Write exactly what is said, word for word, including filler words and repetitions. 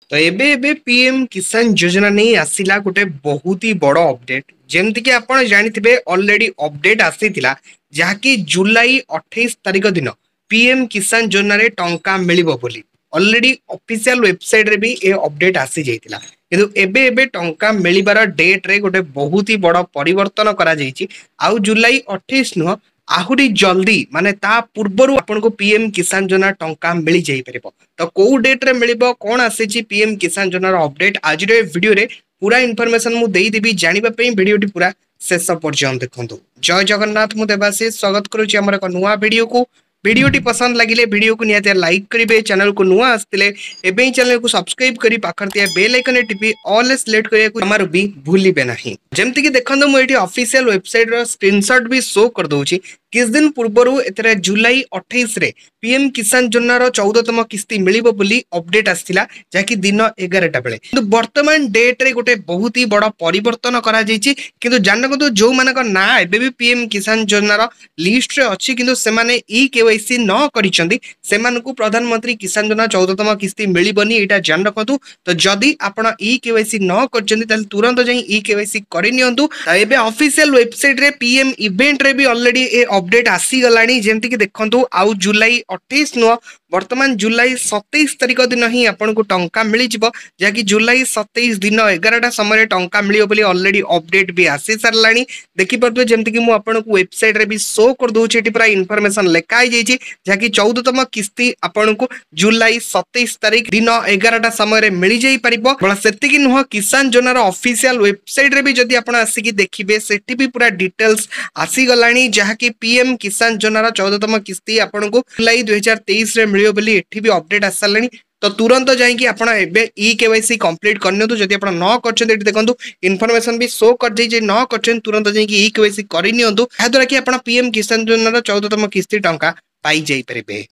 तो एबे एबे पीएम किसान योजना नहीं आसिला गोटे बहुत ही बड़ अपडेट जेमती कि आपण जानिथिबे ऑलरेडी अपडेट आसीथिला जहाँकि जुलाई अट्ठाईस तारिख दिन पीएम किसान योजना रे टंका मिलिबो बोली ऑलरेडी ऑफिशियल वेबसाइट रे भी ए अपडेट आसी जाइतिला किंतु एबे एबे टंका मिलिबार डेट रे गोटे बहुत ही बड़ परिवर्तन करा जाइछि आउ जुलाई अट्ठाईस नुह आहुरी जल्दी माने ता पूर्वरु आपन को पीएम किसान योजना टंका मिल जाई परिबो तो को डेट रे मिलिबो कोन आसी पीएम किसान योजना अपडेट आज वीडियो रे पूरा इनफॉरमेशन मु देई देबी जानिबा पई वीडियोटी पूरा शेष पर्यंत देखंतु। जय जगन्नाथ मु देवाशीष स्वागत करूची हमर एक नुवा वीडियो को। वीडियोटी पसंद लगिले वीडियो को निहाती लाइक करिवे, चैनल को नुआ आस्तिले एबे चैनल को सब्सक्राइब करी पाखर दिया बेल आइकन टिपी ऑल सिलेक्ट करिया को हमार भी भूलिबे नाही। जेमति कि देखंतु मु एठी ऑफिशियल वेबसाइट रो स्क्रीनशॉट भी शो कर दोची किस दिन पूर्वरु एतरे जुलाई अट्ठाईस रे पीएम किसान योजना रो चौदह तम किस्ती मिलिबो बोली अपडेट आस्तिला जाकि दिन ग्यारह टा बेले किंतु वर्तमान डेट रे गोटे बहुत ही बड़ परिवर्तन करा जायछि किंतु जानक तो जो मानक ना एबे भी पीएम किसान योजना रो लिस्ट रे अछि किंतु से माने ई केवाईसी न करिसंदी सेमान को प्रधानमंत्री किसान योजना चौदह तम किस्ती मिलिबनी एटा जान रखतु। तो जदी आपण ई केवाईसी न करचंदी ताल तुरंत जाई ई केवाईसी करि नियंतु। एबे ऑफिशियल वेबसाइट रे पीएम इवेंट रे भी ऑलरेडी ए अपडेट आसी गलानी जेमति कि देखंतु आउ जुलाई अट्ठाईस नुह वर्तमान जुलाई सत्ताईस तारिख दिन ही आपन को टंका मिली जिवो जाकि जुलाई सत्ताईस दिन ग्यारह टा समय टंका मिलियो बोली ऑलरेडी अपडेट भी आसी सरलानी देखि परतु जेमति कि मु आपन को वेबसाइट रे भी शो कर दोछि एटी पूरा इन्फॉर्मेशन लेखाई जाइछि जाकि चौदह तम किस्ती आपन को जुलाई सत्ताईस तारिख दिन ग्यारह टा समय मिली जाई परिबो। बला सेति कि नुह किसान योजना रो ऑफिशियल वेबसाइट रे भी जदी आपण आसी कि देखिबे सेठी भी पूरा डिटेल्स आसी गलानी जहाँकि पीएम किसान योजना चौदह तम किस्ती आपन को जुलाई दुई हजार तेईस रे मिलियो बोली एठी भी अपडेट आसलानी। तो तुरंत जाइए आपण एबे ई केवाईसी कंप्लीट करनियो तो जदी आपण न करछन एठी देखंतु इन्फॉर्मेशन भी शो कर दे जे न करछन तुरंत जाइए ई केवाईसी करि नियंतु या द्वारा कि आपण पीएम किसान योजना चौदह तम किस्ती टंका पाई जाई परिबे।